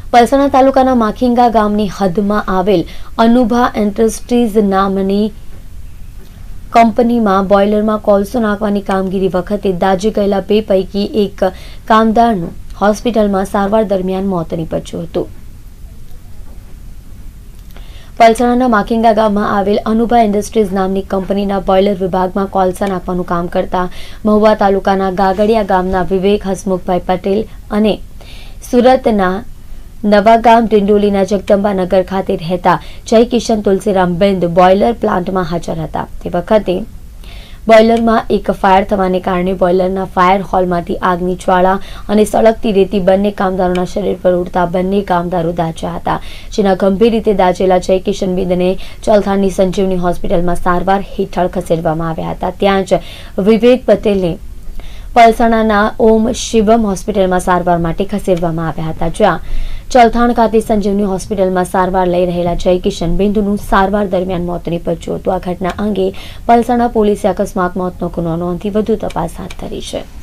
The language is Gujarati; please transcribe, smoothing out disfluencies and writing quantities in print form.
પલસાણા તાલુકાના માખીંગા ગામની હદમાં આવેલ અનુભા ઇન્ડસ્ટ્રીઝ નામની કંપનીમાં બોઇલરમાં કોલસો નાખવાની કામગીરી વખતે દાઝી ગયેલા 2 પૈકી એક કામદારનું હોસ્પિટલમાં સારવાર દરમિયાન મોત નીપજ્યું હતું। પલસાણાના માખીંગા ગામમાં આવેલ અનુભા ઇન્ડસ્ટ્રીઝ નામની કંપનીના બોઇલર વિભાગમાં કોલસા નાખવાનું કામ કરતા મહુવા તાલુકાના ગાગડિયા ગામના વિવેક હસમુખભાઈ પટેલ અને સુરતના નવાગામ ડિંડોલીના જગદંબાનગર ખાતે રહેતા જય કિશન તુલસીરામ બેન્દ બોઇલર પ્લાન્ટમાં હાજર હતા। તે વખતે બોઇલરમાં એક ફાયર થવાને કારણે બોઇલરના ફાયર હોલમાંથી આગની જ્વાળા અને સળગતી રેતી બંને કામદારોના શરીર પર ઉડતા બંને કામદારો દાઝ્યા હતા, જેના ગંભીર રીતે દાઝેલા જય કિશન બેન્દને ચલથાણની સંજીવની હોસ્પિટલમાં સારવાર હેઠળ ખસેડવામાં આવ્યા હતા। ત્યાં જ વિવેક પટેલને પલસાણાના ઓમ શિવમ હોસ્પિટલમાં સારવાર માટે ખસેડવામાં આવ્યા હતા, જ્યાં ચલથાણ ખાતે સંજીવની હોસ્પિટલમાં સારવાર લઈ રહેલા જય કિશન બેન્દનું સારવાર દરમિયાન મોત નીપજ્યું હતું। આ ઘટના અંગે પલસાણા પોલીસે અકસ્માત મોતનો ગુનો નોંધી વધુ તપાસ હાથ ધરી છે।